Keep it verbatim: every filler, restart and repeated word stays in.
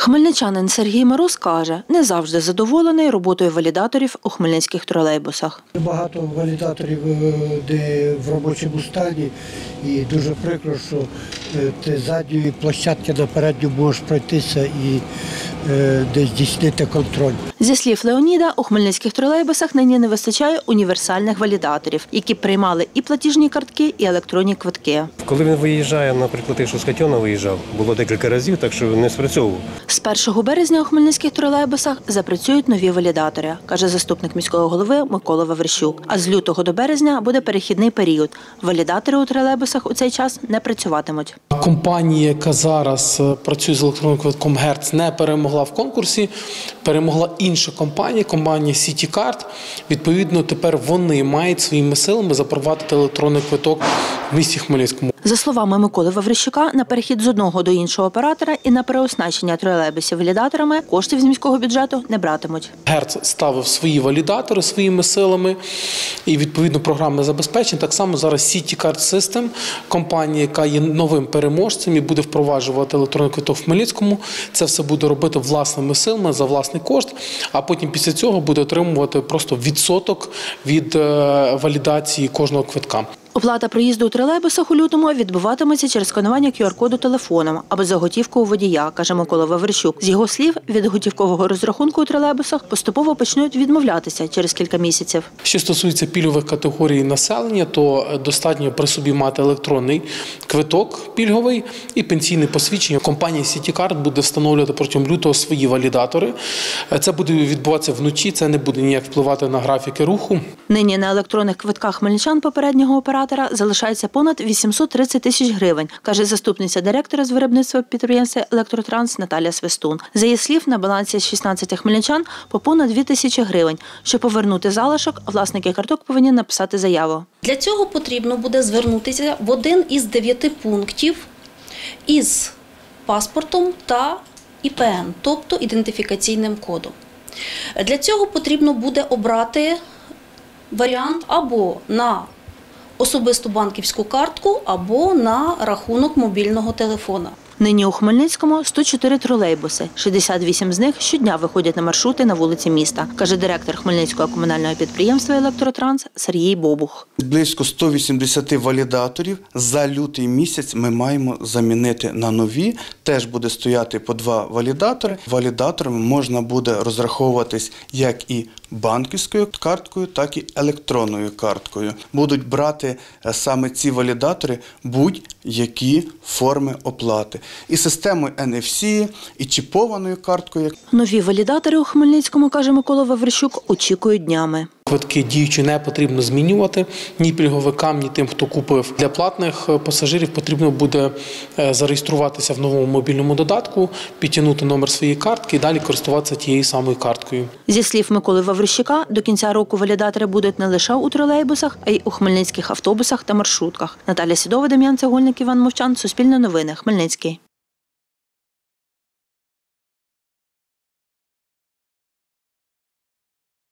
Хмельничанин Сергій Мороз каже, не завжди задоволений роботою валідаторів у хмельницьких тролейбусах. Багато валідаторів, де в робочому стані, і дуже прикро, що ти з задньої площадки на передню можеш пройтися і десь здійснити контроль. Зі слів Леоніда, у хмельницьких тролейбусах нині не вистачає універсальних валідаторів, які приймали і платіжні картки, і електронні квитки. Коли він виїжджає, наприклад, якщо з Котьона виїжджав, було декілька разів, так що не спрацьовував. З першого березня у хмельницьких тролейбусах запрацюють нові валідатори, каже заступник міського голови Микола Ваврищук. А з лютого до березня буде перехідний період. Валідатори у тролейбусах у цей час не працюватимуть. Компанія, яка зараз працює з електронним квитком «Герц», не перемогла в конкурсі, перемогла інша компанія, компанія «Сітікарт». Відповідно, тепер вони мають своїми силами запровадити електронний квиток в місті Хмельницькому. За словами Миколи Ваврищука, на перехід з одного до іншого оператора і на переоснащення тролейбусів валідаторами коштів з міського бюджету не братимуть. «Герц» ставив свої валідатори своїми силами і, відповідно, програмне забезпечення. Так само зараз «Сітікарт Систем», компанія, яка є новим переможцем і буде впроваджувати електронний квиток в Хмельницькому. Це все буде робити власними силами за власний кошт, а потім після цього буде отримувати просто відсоток від валідації кожного квитка. Оплата проїзду у тролейбусах у лютому відбуватиметься через сканування ку ар коду телефоном або за готівку у водія, каже Микола Ваврищук. З його слів, від готівкового розрахунку у тролейбусах поступово почнуть відмовлятися через кілька місяців. Що стосується пільгових категорій населення, то достатньо при собі мати електронний квиток пільговий і пенсійне посвідчення. Компанія «Сітікарт» буде встановлювати протягом лютого свої валідатори. Це буде відбуватися вночі, це не буде ніяк впливати на графіки руху. Нині на електронних квитках хмельничан попереднього оператора залишається понад вісімсот тридцять тисяч гривень, каже заступниця директора з виробництва підприємства «Електротранс» Наталія Свистун. За її слів, на балансі шістнадцяти хмельничан по понад дві тисячі гривень. Щоб повернути залишок, власники карток повинні написати заяву. Для цього потрібно буде звернутися в один із дев'яти пунктів із паспортом та і пе ен, тобто ідентифікаційним кодом. Для цього потрібно буде обрати варіант або на особисту банківську картку, або на рахунок мобільного телефона. Нині у Хмельницькому сто чотири тролейбуси. шістдесят вісім з них щодня виходять на маршрути на вулиці міста, каже директор Хмельницького комунального підприємства «Електротранс» Сергій Бобух. Близько ста вісімдесяти валідаторів за лютий місяць ми маємо замінити на нові. Теж буде стояти по два валідатори. Валідаторами можна буде розраховуватись як і банківською карткою, так і електронною карткою. Будуть брати саме ці валідатори будь-які форми оплати. І системою ен еф сі, і чіпованою карткою. Нові валідатори у Хмельницькому, каже Микола Ваврищук, очікують днями. Квитки діючі не потрібно змінювати ні пільговикам, ні тим, хто купив. Для платних пасажирів потрібно буде зареєструватися в новому мобільному додатку, підтягнути номер своєї картки і далі користуватися тією самою карткою. Зі слів Миколи Ваврищука, до кінця року валідатори будуть не лише у тролейбусах, а й у хмельницьких автобусах та маршрутках. Наталя Сідова, Дем'ян Цегольник, Іван Мовчан, Суспільне новини, Хмельницький.